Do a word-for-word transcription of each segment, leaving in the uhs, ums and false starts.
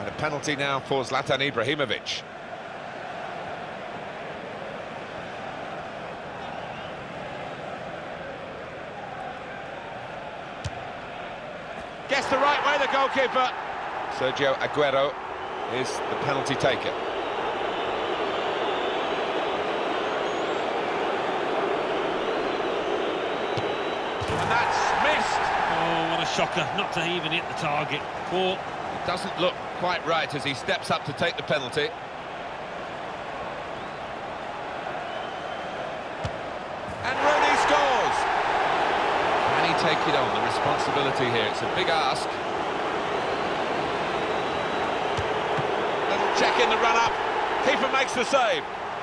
And a penalty now for Zlatan Ibrahimovic. Gets the right way, the goalkeeper. Sergio Aguero is the penalty taker. And that's missed. Oh, what a shocker, not to even hit the target. Poor. It doesn't look quite right as he steps up to take the penalty. And Rooney scores! Can he take it on, the responsibility here? It's a big ask. Little check in the run-up. Keeper makes the save.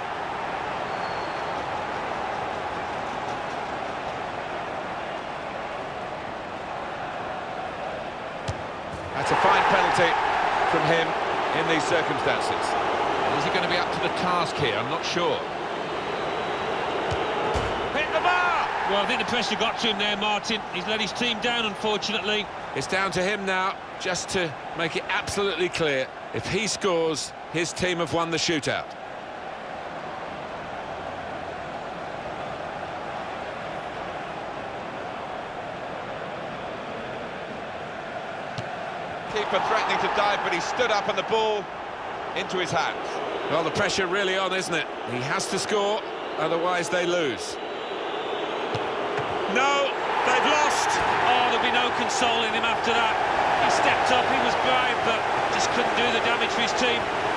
That's a fine penalty from him in these circumstances. Is he going to be up to the task here? I'm not sure. Hit the bar! Well, I think the pressure got to him there, Martin. He's let his team down, unfortunately. It's down to him now, just to make it absolutely clear. If he scores, his team have won the shootout. Keeper threatening to dive, but he stood up and the ball into his hands. Well, the pressure really on, isn't it? He has to score, otherwise they lose. No, they've lost. Oh, there'll be no consoling him after that. He stepped up, he was brave, but just couldn't do the damage for his team.